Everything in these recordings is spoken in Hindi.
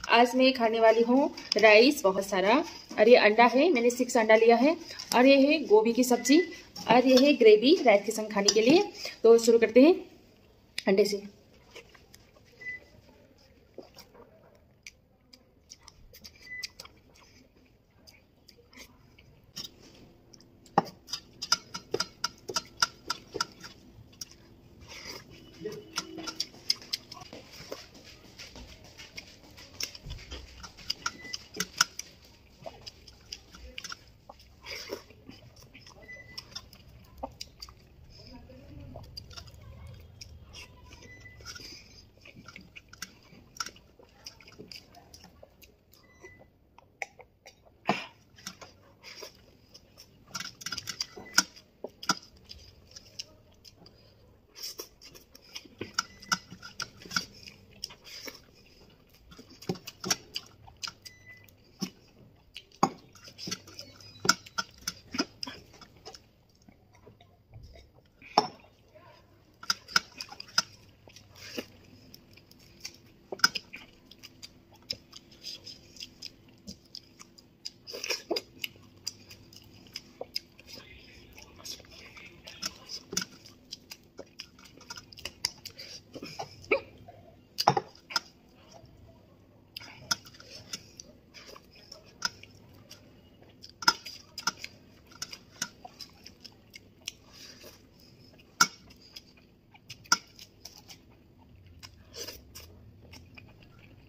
आज मैं खाने वाली हूँ राइस बहुत सारा। और ये अंडा है, मैंने 6 अंडा लिया है। और ये है गोभी की सब्जी। और ये है ग्रेवी राइस के संग खाने के लिए। तो शुरू करते हैं अंडे से।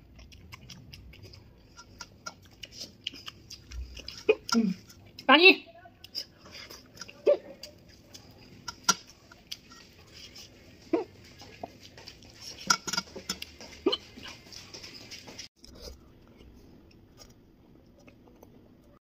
पानी